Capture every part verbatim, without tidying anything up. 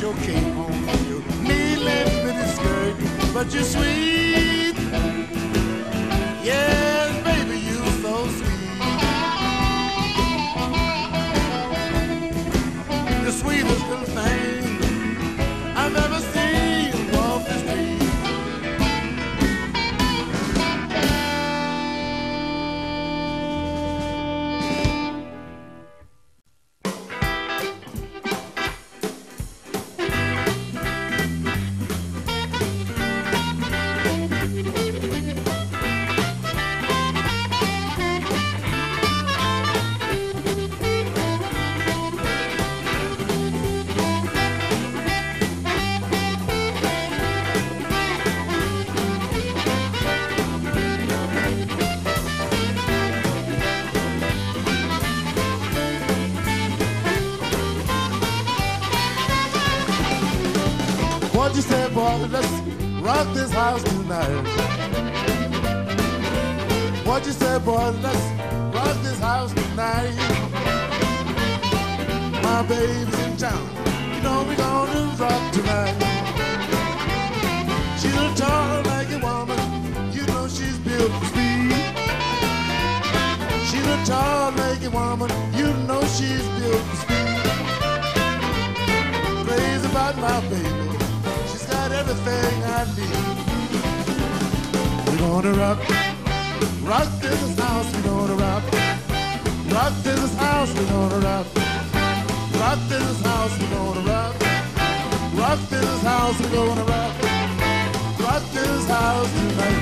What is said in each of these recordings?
your cape on your knee-length mini skirt, but you're sweet. Yes, baby, you're so sweet. The sweetest little thing I've ever seen walk the street. What you say, boy, let's rock this house tonight. What you say, boy, let's rock this house tonight. My baby's in town, you know we're gonna rock tonight. She's a tall like a woman, you know she's built for speed. She's a tall like a woman, you know she's built for speed. Crazy about my baby, everything I need. We're gonna rock, rock this house. We're gonna rock, rock this house. We're gonna rock, rock this house. We're gonna rock, rock this house. We're gonna rock, rock this house tonight.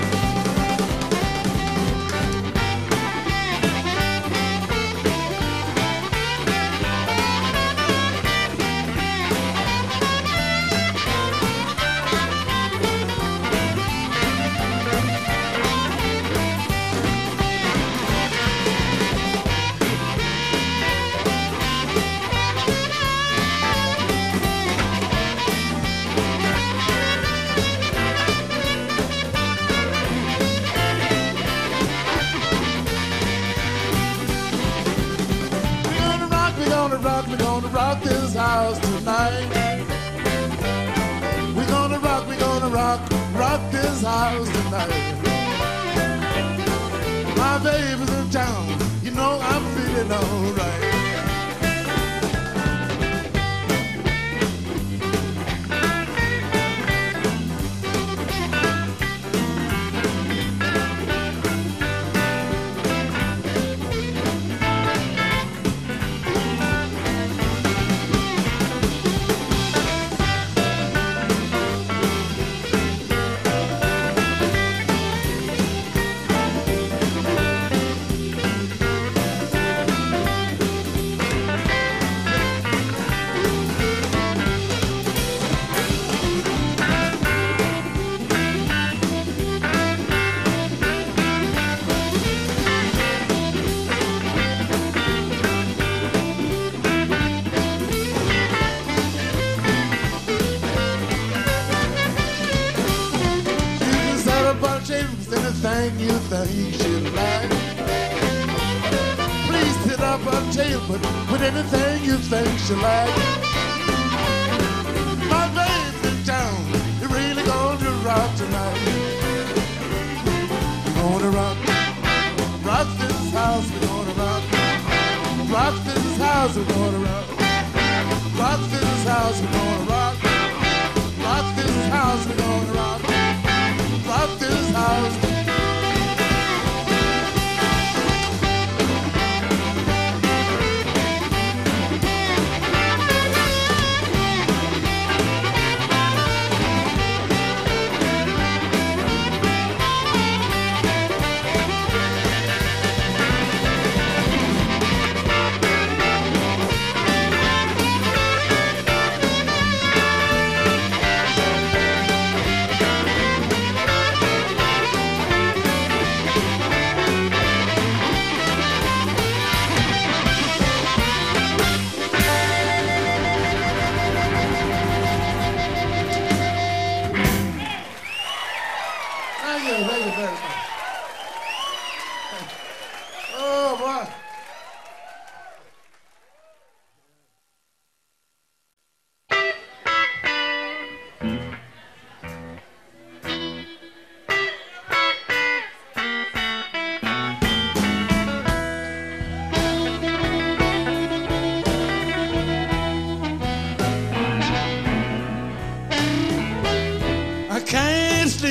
We're gonna rock this house tonight. We're gonna rock, we're gonna rock, rock this house tonight. My baby's in town, you know I'm feeling alright. Anything you think she'd like. Please sit up a table with anything you think she'd like. My baby's in town, you're really gonna rock tonight. We're gonna rock, rock this house, we're gonna rock, rock this house, we're gonna rock, rock this house, we're gonna rock, rock this house, we're gonna rock, rock this house.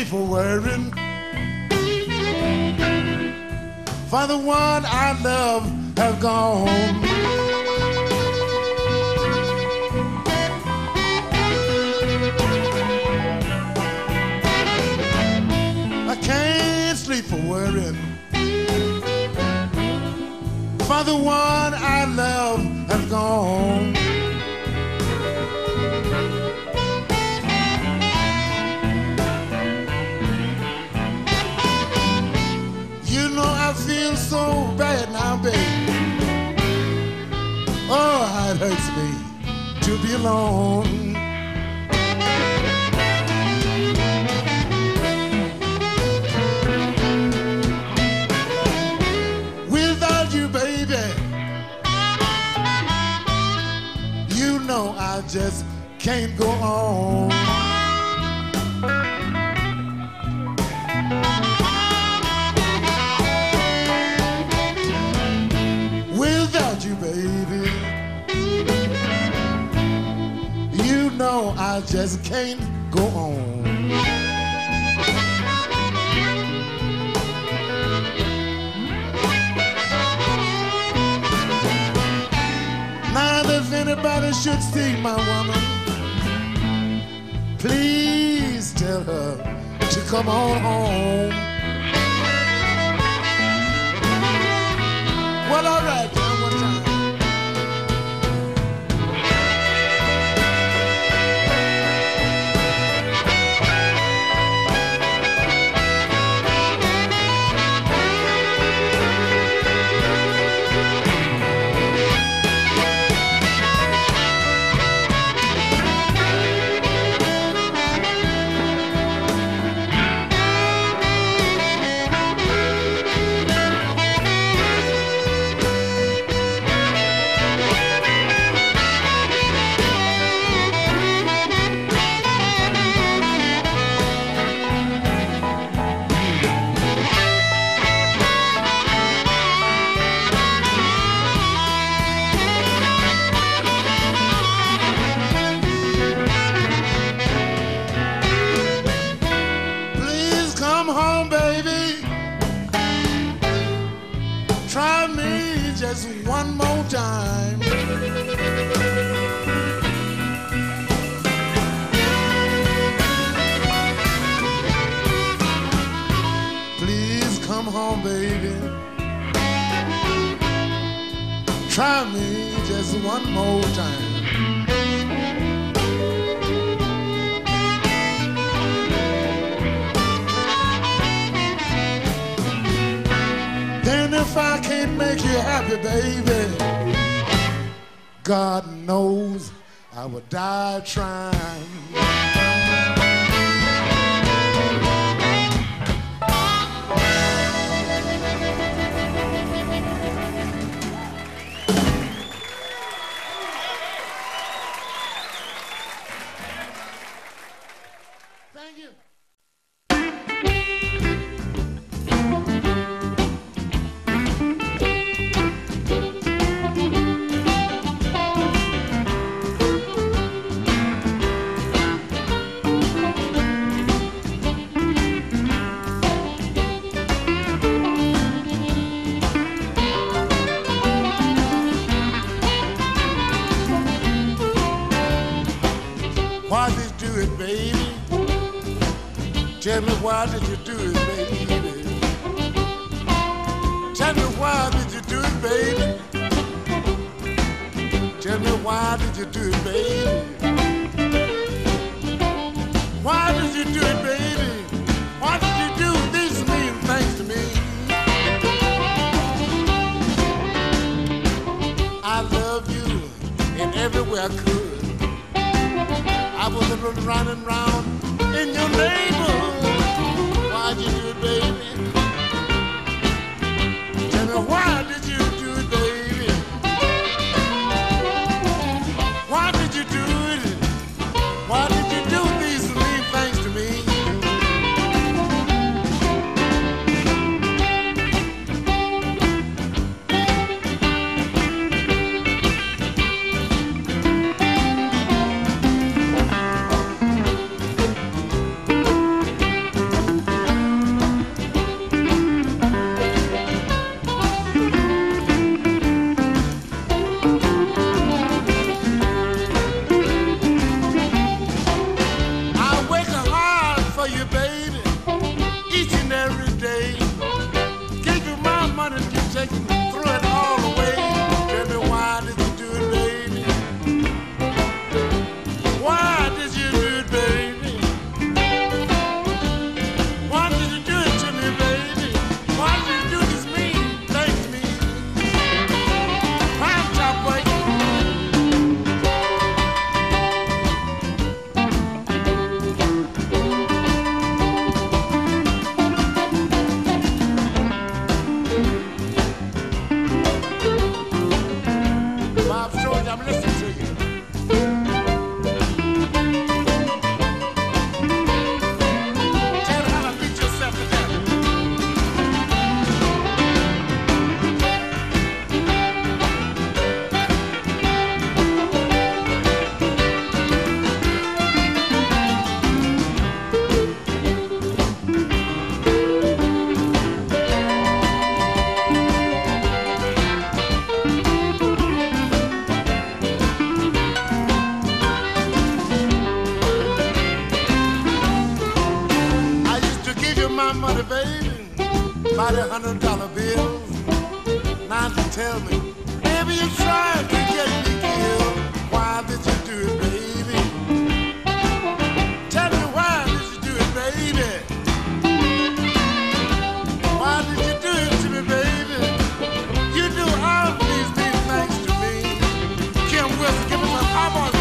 sleep for worrying, for the one I love has gone. I can't sleep for worrying, for the one I love has gone. You know I feel so bad now, baby. Oh, how it hurts me to be alone. Without you, baby, you know I just can't go on. Baby, you know I just can't go on. Now if anybody should see my woman, please tell her to come on home. Well, all right, now one time. Try me just one more time. Please come home, baby. Try me just one more time. If I can't make you happy, baby, God knows I would die trying. Thank you. Why did you do it, baby? Tell me why did you do it, baby? Tell me why did you do it, baby? Tell me why did you do it, baby? Why did you do it, baby? Why did you do these mean things to me? I love you in every way I could. I was running around in your neighborhood. Why'd you do it, baby? Tell me why did you do it, baby? Why did you do it? Why did you do these mean things to me? I'm listening to you. Tell me how to beat yourself to death. My money, baby, by the hundred dollar bills. Now you tell me, baby, you tried to get me killed. Why did you do it, baby? Tell me, why did you do it, baby? Why did you do it to me, baby? You do all these things thanks to me. Kim Wilson, give me some pop on this.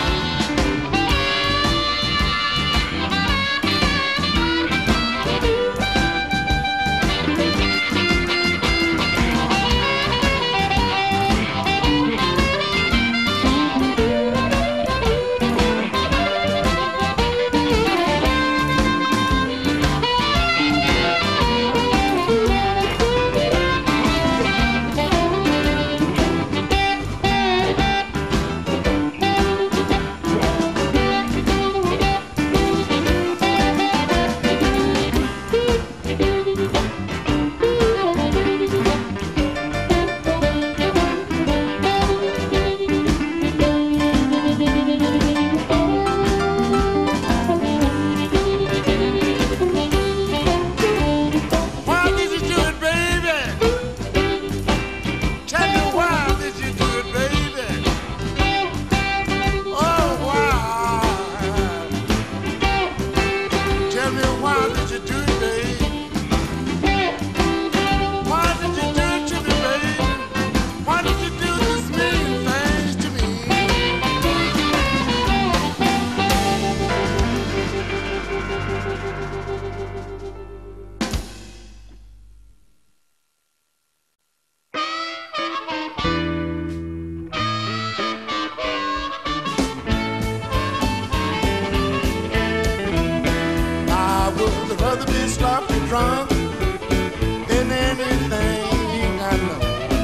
Drunk in anything I know.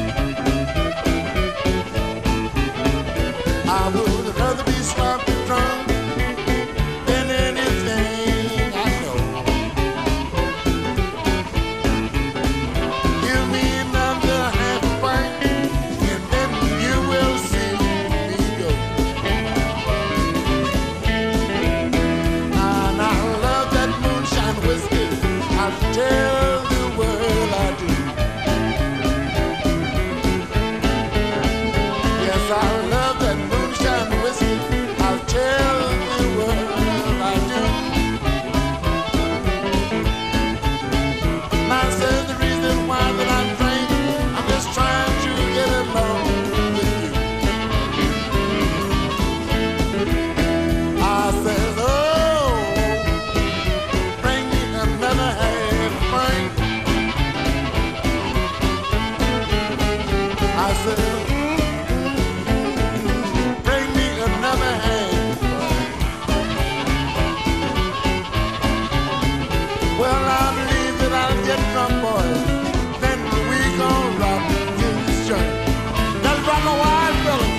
I would rather be sloppy drunk than anything I know. Give me another half a pint and then you will see me go. And I love that moonshine whiskey. I'll tell the world I do. Yes, I love that moonshine whiskey. I'll tell the world I do. Now says the reason why that I'm drinking, I'm just trying to get along with you. I says, oh, bring me another half pint. I said, mm-hmm, bring me another half pint. Well, I believe that I'll get drunk, boys. Then we gon' rock this joint. Let's rock a wide fella.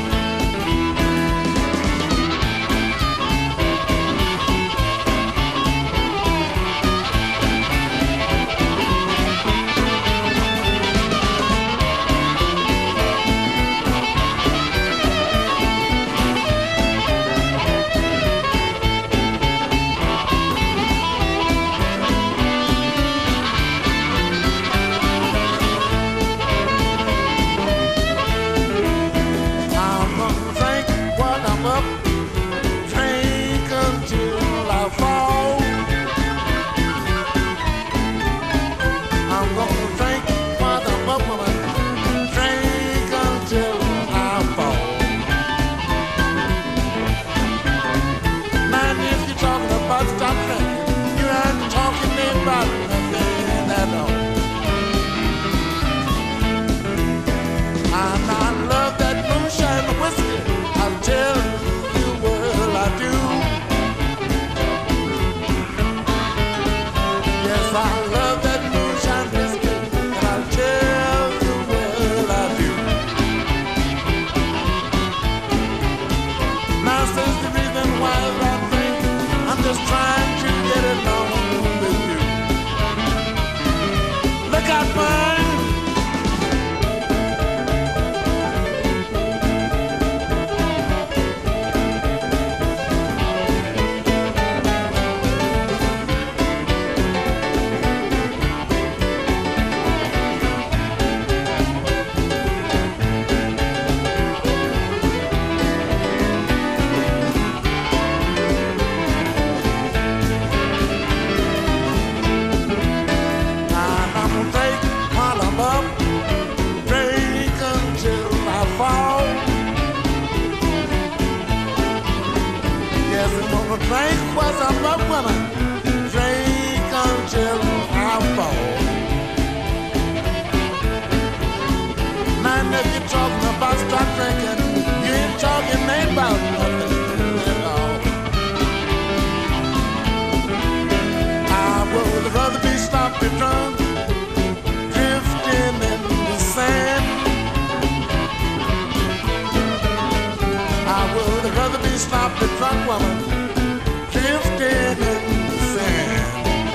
I'd rather be sloppy drunk woman drifting in the sand.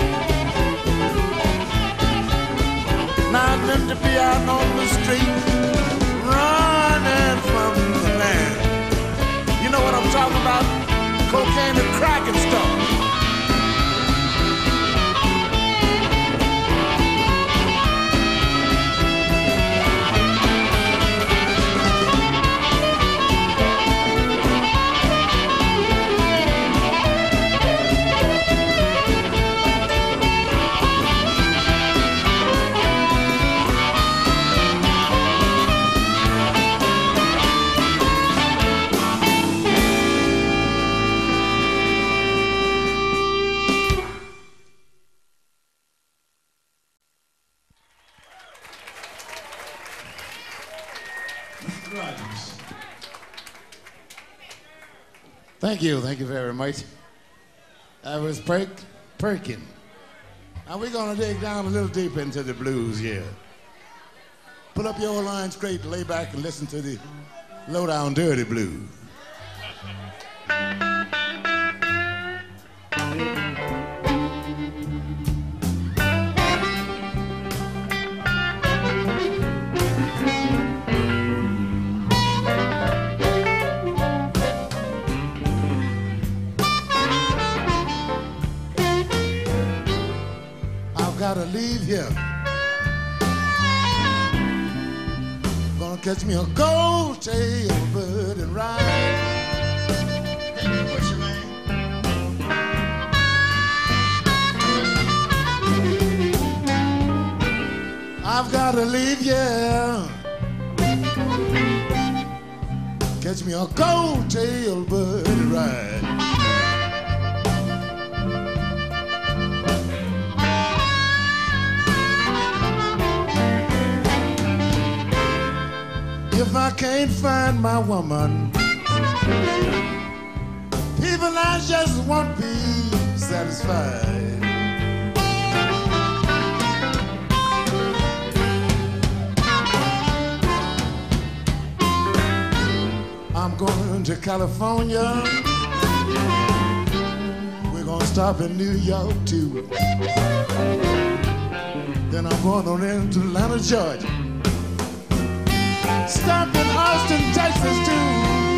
Now I'd love to be out on the street running from the land. You know what I'm talking about? Cocaine and crack and stuff. Thank you, thank you very much. That was Perk, Perkin. Now we're gonna dig down a little deep into the blues here. Pull up your line straight, lay back and listen to the low down dirty blues. Gotta leave here. Gonna catch me a gold tail bird and ride. What's your name? I've gotta leave here. Catch me a gold tail bird and ride. If I can't find my woman, people I just won't be satisfied. I'm going to California. We're gonna stop in New York too. Then I'm going on into Atlanta, Georgia. Stop in Austin, Texas too.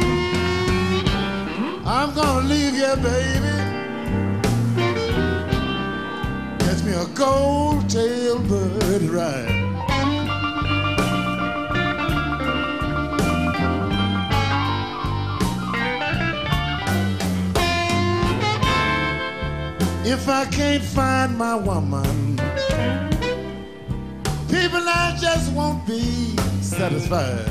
I'm gonna leave here, baby. Catch me a gold tail bird ride. If I can't find my woman, people I just won't be satisfied.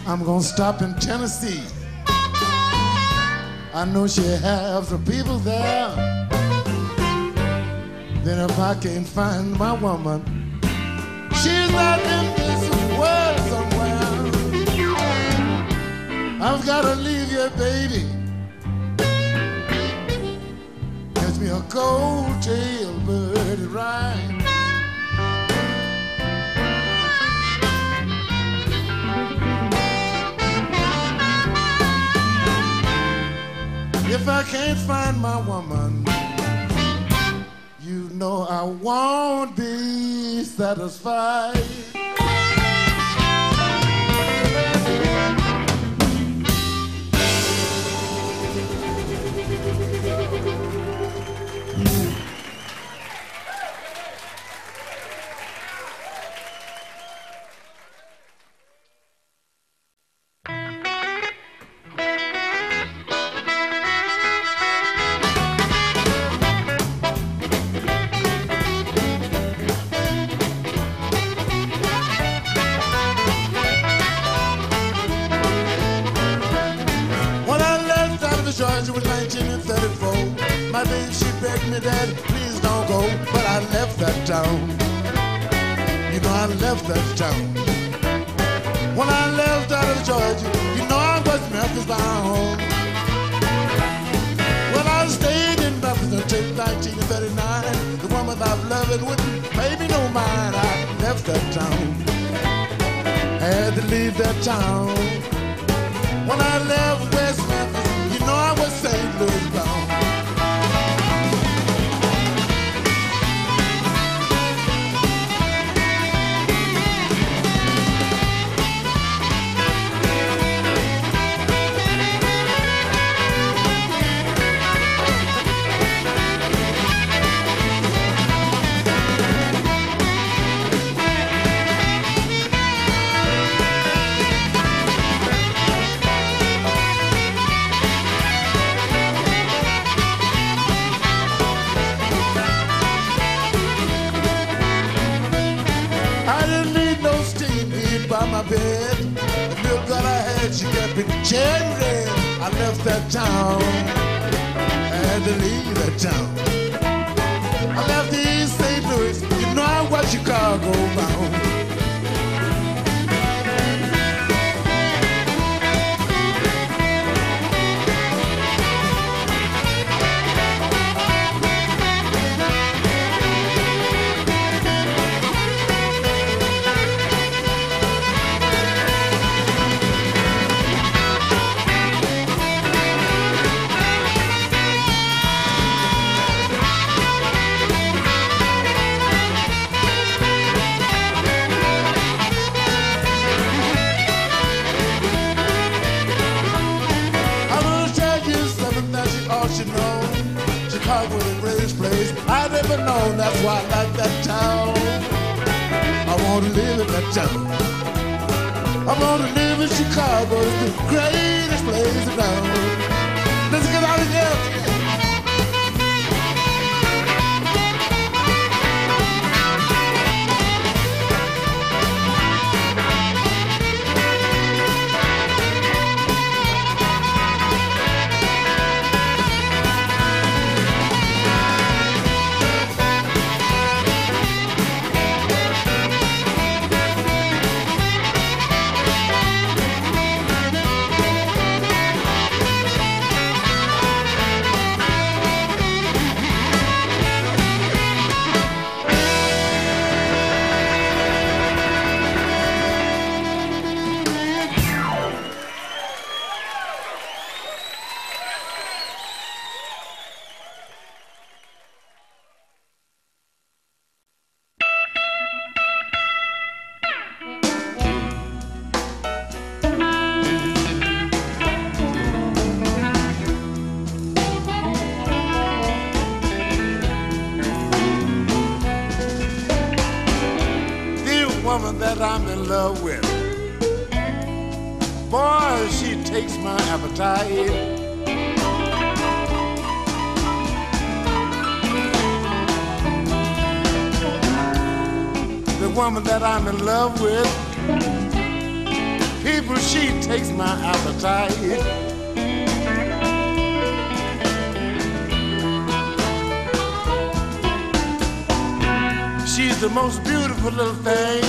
I'm gonna stop in Tennessee. I know she has some people there. Then if I can't find my woman, she's not in this world somewhere. I've gotta leave you, baby. Catch me a cold-tail birdie ride. If I can't find my woman, you know I won't be satisfied. Georgia was nineteen thirty-four. My baby, she begged me, Dad, please don't go. But I left that town. You know I left that town. When I left out of Georgia, you know I was Memphis bound. Well, I stayed in Memphis until nineteen thirty-nine. The woman I've loved wouldn't pay me no mind. I left that town. Had to leave that town. When I left West Memphis, you know I was Saint Louis bound. Bed. The milk that I had, she kept it cherry. I left that town. I had to leave that town. I left East Saint Louis. You know I was Chicago bound. Chicago was the greatest place I've ever known. That's why I like that town. I want to live in that town. I want to live in Chicago. It's the greatest place around. Let's get out of here. Woman that I'm in love with, boy, she takes my appetite. The woman that I'm in love with, People, she takes my appetite. She's the most beautiful little thing,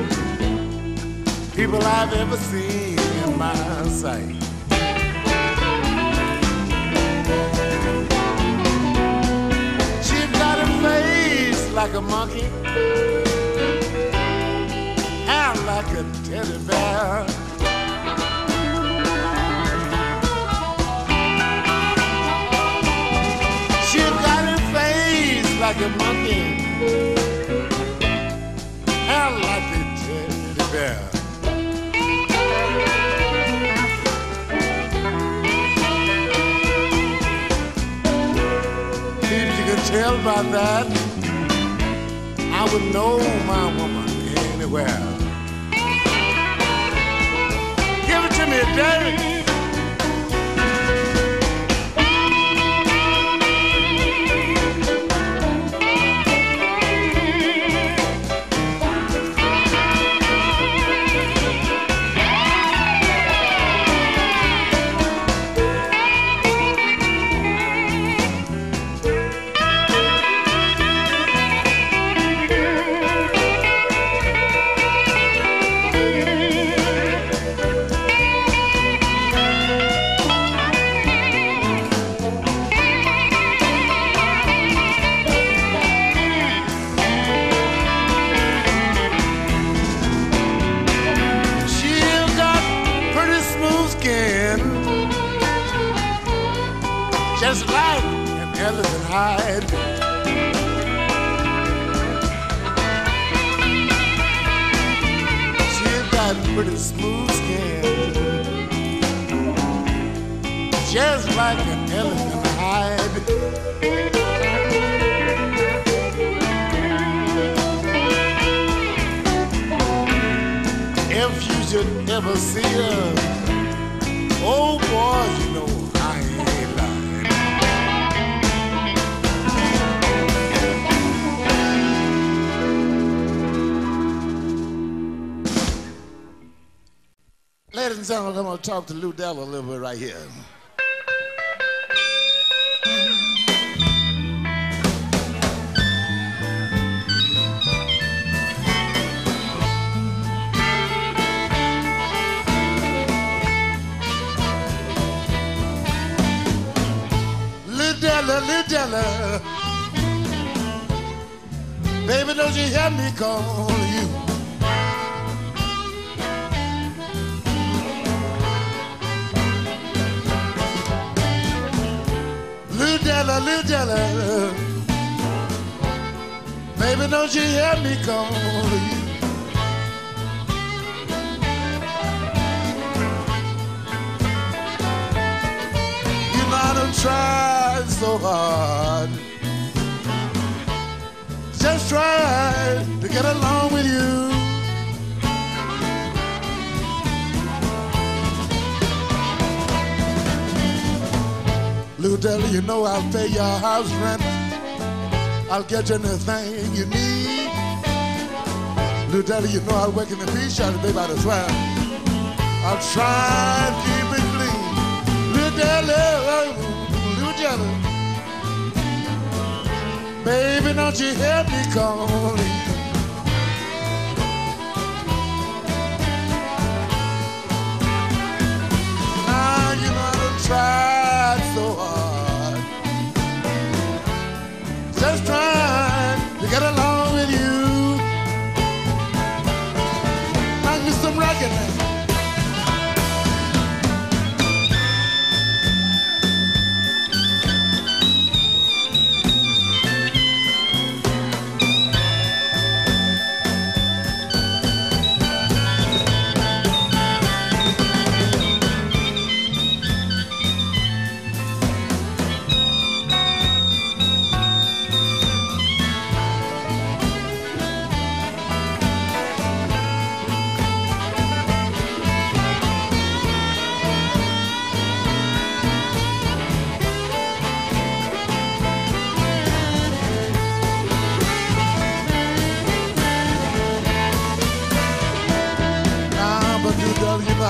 people I've ever seen in my sight. She's got a face like a monkey and like a teddy bear. She's got a face like a monkey and like a teddy bear. If you could tell by that, I would know my woman anywhere. Give it to me, David. Just like an elephant hide. She's got pretty smooth skin, just like an elephant hide. If you should ever see her, oh boy, you know I ain't lying. Ladies and gentlemen, I'm going to talk to Lou Della a little bit right here. Lou Della, Lou Della, baby, don't you hear me call you? Lou Della, Lou Della, baby, don't you hear me call you? You know I done tried so hard, just tried to get along with you. Lou Della, you know I'll pay your house rent, I'll get you anything you need. Lou Della, you know I'll work in the beach shop, baby, I swear I'll try and keep it clean. Lou Della, Lou Della, baby, don't you hear me calling? Now you know I done tried so hard, just trying to get along with you. I need some rockin' now.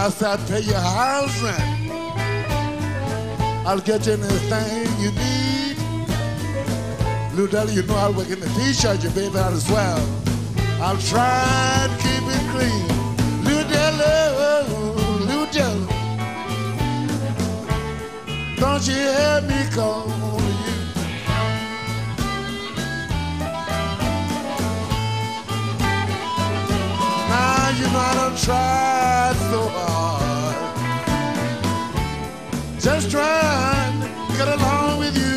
outside, pay your house rent. I'll get you anything you need. Blue Deli, you know I'll work in the t-shirt, you baby, I'll swell. I'll try to keep it clean. Blue Deli, Blue Deli, don't you hear me call you? Now you know I done tried so hard, just trying to get along with you.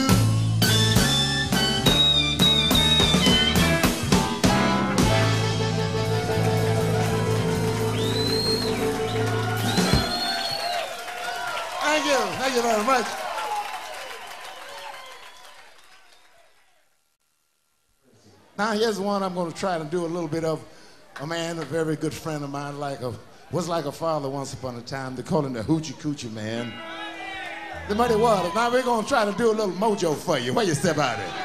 Thank you, thank you very much. Now here's one I'm going to try to do a little bit of. A man, a very good friend of mine, like a, was like a father once upon a time. They call him the Hoochie Coochie Man. The Muddy Waters. Now we're going to try to do a little mojo for you. Where you step out of it?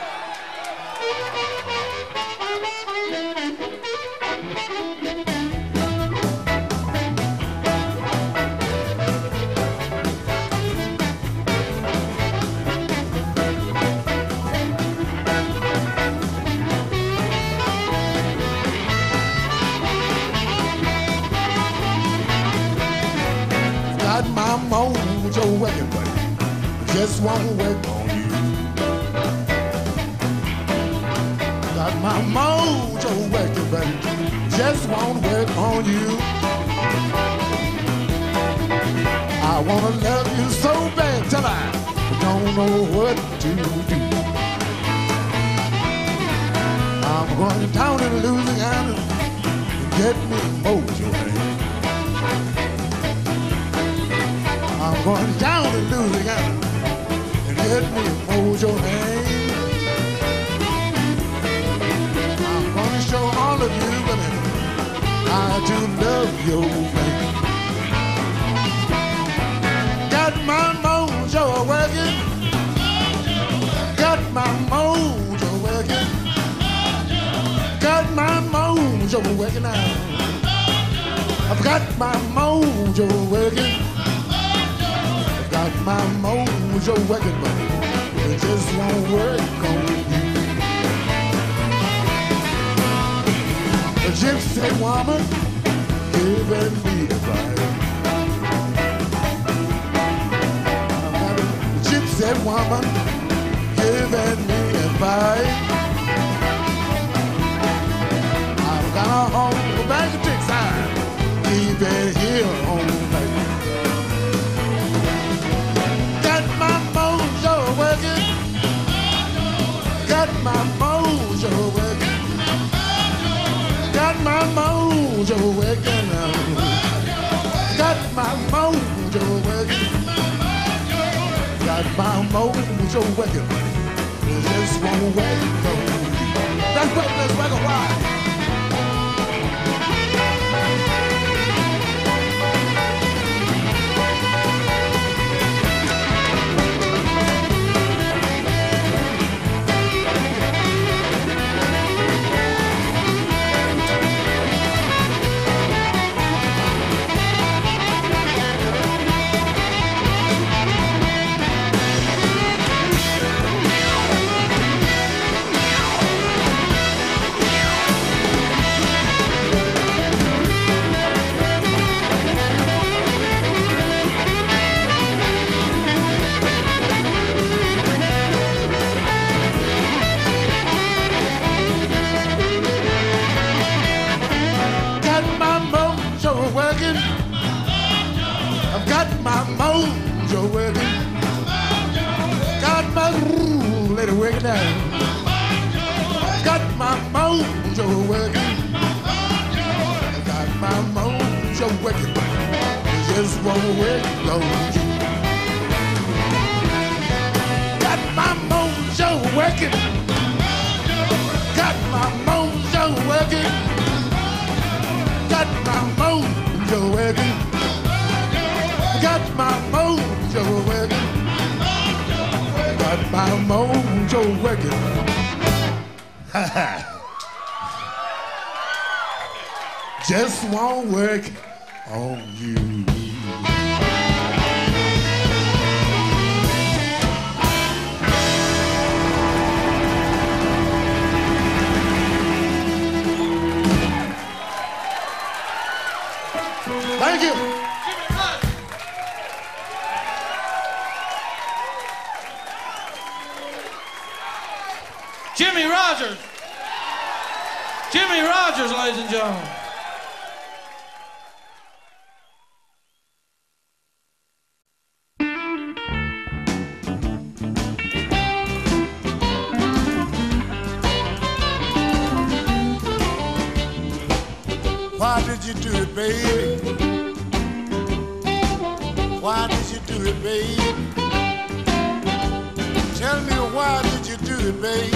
Mojo working, but just won't work on you. Got my mojo working, but just won't work on you. I wanna love you so bad till I don't know what to do. I'm going down to Louisiana and get me mojo, man. I'm going down to Louisiana and get me a mojo hand. I'm going to show all of you women how to love your man. Got my mojo working. Got my mojo working. Got my mojo working now. I've got my mojo working. Got my mojo working, but it just won't work on you. A gypsy woman giving me advice. A gypsy woman giving me advice. I've got a home back to Texas, keep it here on night. Got my mojo working. Got my mojo working now. Got my mojo working. Got my mojo working. It just won't work on you. That's what let's work a while. Mojo working. Got my ooh, lady working down. Got my mojo working. Got my mojo working. It just won't work on you. Got my mojo working. Got my mojo working. Got my mojo working. Got my mojo working. Got my mojo working. Ha ha. Just won't work on you. Thank you. Jimmy Rogers. Jimmy Rogers, ladies and gentlemen. Why did you do it, baby? Why did you do it, baby? Tell me, why did you do it, baby?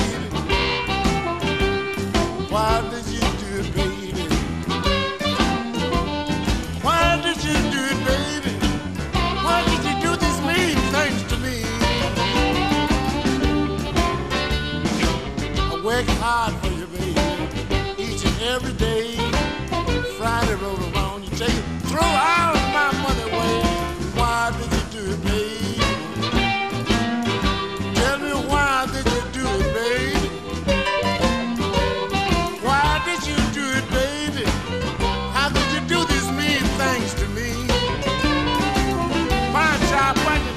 Why did you do it, baby? Why did you do it, baby? Why did you do these mean things to me? I work hard for you, baby, each and every day. Friday rolled around, you take it, throw all my money away. Why did you do it, baby? Tell me, why did you do it, baby? Why did you do it, baby? How did you do these mean things to me? My job, what you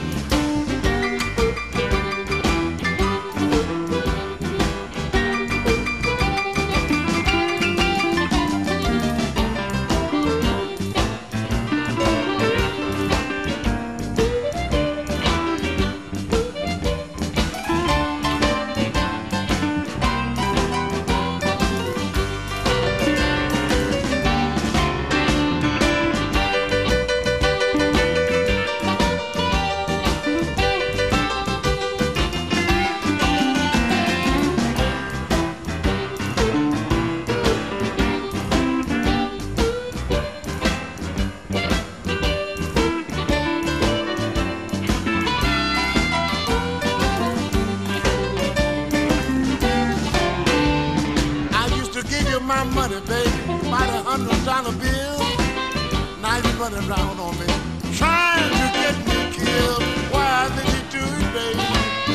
my money, baby, by the hundred dollar bill. Now you running around on me, trying to get me killed. Why did you do it, baby?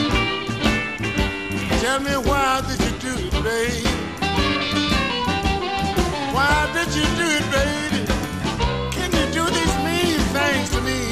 Tell me, why did you do it, baby? Why did you do it, baby? Can you do these mean things to me?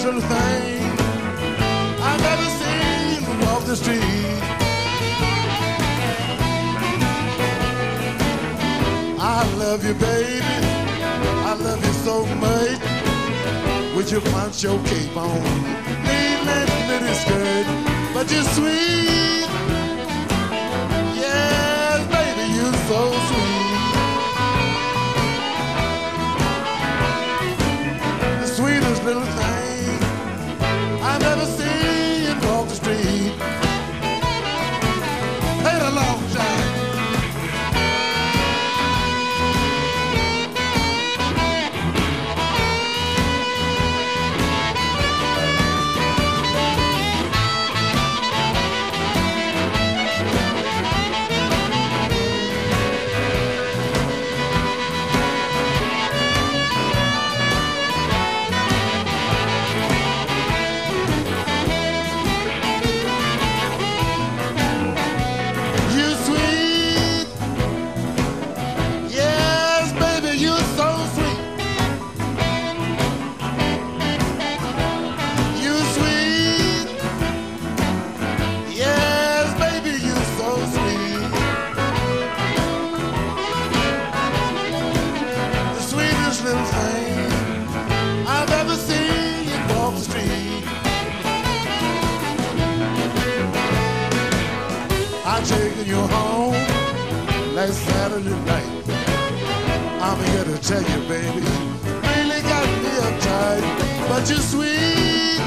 sweetest little thing I've ever seen walk the street. I love you, baby, I love you so much. With your poncho cape on, needling little skirt, but you're sweet. Yes, baby, you're so sweet. The sweetest little thing I've ever seen walk the street. Play it along, John. Little thing I've ever seen you walk the street. I'm taking you home last Saturday night. I'm here to tell you, baby, really got me uptight, but you're sweet.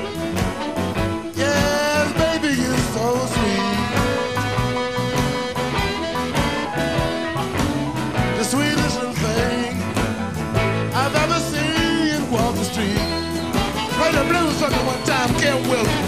Yes, baby, you're so sweet. The sweetest little thing I've ever seen walk the street. Play the blues for me one time, Ken Wilson.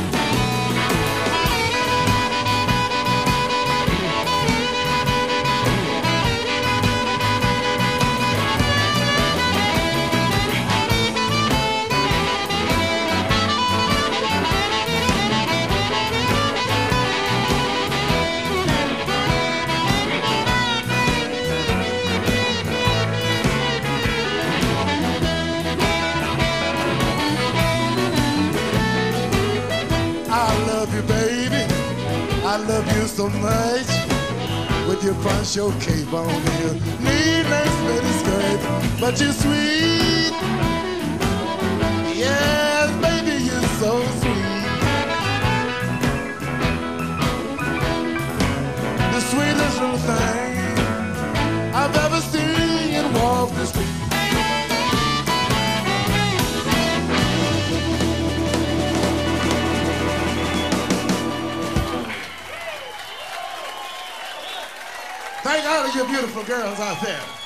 I love you so much. With your poncho cape on your knee-length little skirt, but you're sweet. Yes, baby, you're so sweet. The sweetest little thing I've ever seen walk the street. Thank all of you beautiful girls out there.